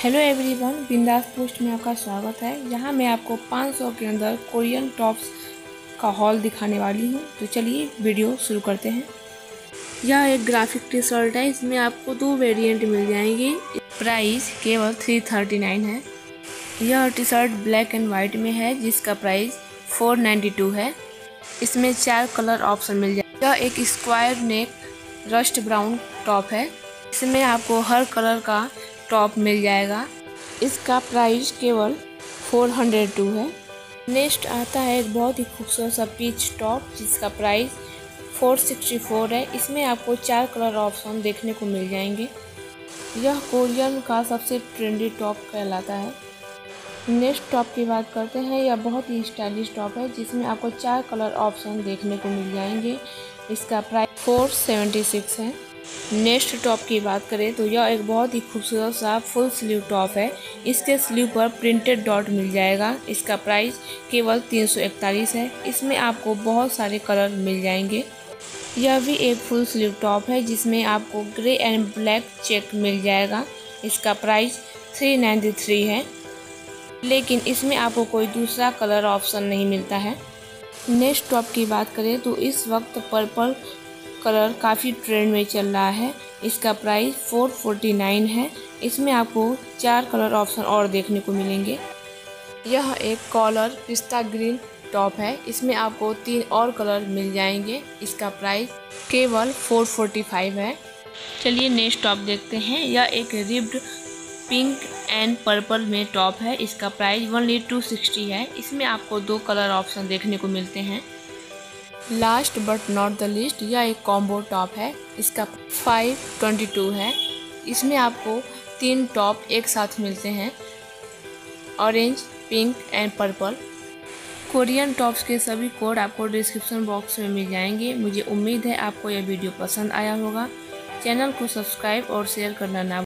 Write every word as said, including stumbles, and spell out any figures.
Hello everyone, बिंदास post में आपका स्वागत है। यहाँ मैं आपको पाँच सौ के अंदर कोरियन टॉप्स का हॉल दिखाने वाली हूँ। तो चलिए वीडियो शुरू करते हैं। यह एक ग्राफिक टी शर्ट है। इसमें आपको दो वेरिएंट मिल जाएंगे। प्राइस केवल थ्री थर्टी नाइन है। यह T shirt black and white में है जिसका प्राइस फोर नाइन्टी टू है। इसमें चार कलर ऑप्शन मिल जाएगा। यह एक square neck rust brown top है। इसमें आपको हर कलर का टॉप मिल जाएगा। इसका प्राइस केवल फोर हंड्रेड टू है। नेक्स्ट आता है एक बहुत ही खूबसूरत सा पीच टॉप जिसका प्राइस फोर सिक्सटी फोर है। इसमें आपको चार कलर ऑप्शन देखने को मिल जाएंगे। यह कोरियन का सबसे ट्रेंडी टॉप कहलाता है। नेक्स्ट टॉप की बात करते हैं। यह बहुत ही स्टाइलिश टॉप है जिसमें आपको चार कलर ऑप्शन देखने को मिल जाएंगे। इसका प्राइस फोर सेवेंटी सिक्स है। नेक्स्ट टॉप की बात करें तो यह एक बहुत ही खूबसूरत सा फुल स्लीव टॉप है। इसके स्लीव पर प्रिंटेड डॉट मिल जाएगा। इसका प्राइस केवल तीन सौ इकतालीस है। इसमें आपको बहुत सारे कलर मिल जाएंगे। यह भी एक फुल स्लीव टॉप है जिसमें आपको ग्रे एंड ब्लैक चेक मिल जाएगा। इसका प्राइस थ्री नाइन्टी थ्री है, लेकिन इसमें आपको कोई दूसरा कलर ऑप्शन नहीं मिलता है। नेक्स्ट टॉप की बात करें तो इस वक्त पर्पल कलर काफ़ी ट्रेंड में चल रहा है। इसका प्राइस फोर फोर्टी नाइन है। इसमें आपको चार कलर ऑप्शन और देखने को मिलेंगे। यह एक कॉलर पिस्ता ग्रीन टॉप है। इसमें आपको तीन और कलर मिल जाएंगे। इसका प्राइस केवल फोर फोर्टी फाइव है। चलिए नेक्स्ट टॉप देखते हैं। यह एक रिब्ड पिंक एंड पर्पल में टॉप है। इसका प्राइस ओनली टू सिक्सटी है। इसमें आपको दो कलर ऑप्शन देखने को मिलते हैं। Last but not the least, यह एक कॉम्बो टॉप है। इसका फाइव ट्वेंटी टू है। इसमें आपको तीन टॉप एक साथ मिलते हैं, orange, pink and purple. Korean tops के सभी कोड आपको डिस्क्रिप्शन बॉक्स में मिल जाएंगे। मुझे उम्मीद है आपको यह वीडियो पसंद आया होगा। चैनल को सब्सक्राइब और शेयर करना ना